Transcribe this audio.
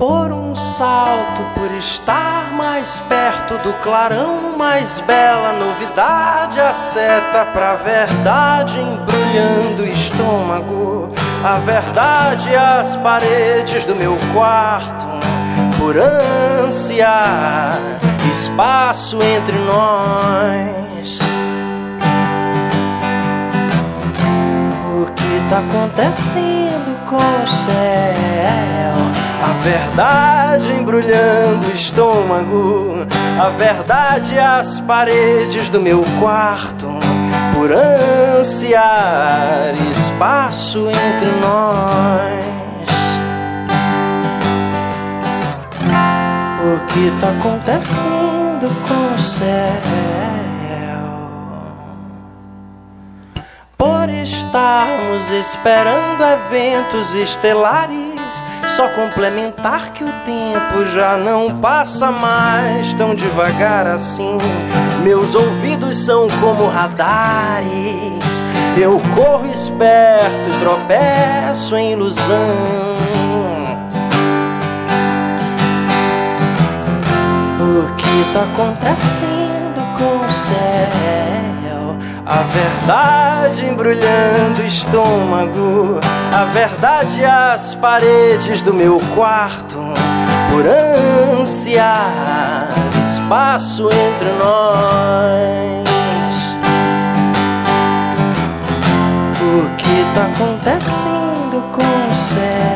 por um salto, por estar mais perto do clarão, mais bela novidade, a seta pra verdade embrulhando o estômago, a verdade e as paredes do meu quarto, por ânsia, espaço entre nós. O que tá acontecendo com o céu? A verdade embrulhando o estômago, a verdade e as paredes do meu quarto, por ansiar espaço entre nós. O que tá acontecendo com o céu? Por estarmos esperando eventos estelares, só complementar que o tempo já não passa mais tão devagar assim. Meus ouvidos são como radares, eu corro esperto e tropeço em ilusão. O que tá acontecendo com o céu? A verdade embrulhando o estômago, a verdade e as paredes do meu quarto, por ansiar espaço entre nós. O que tá acontecendo com o céu?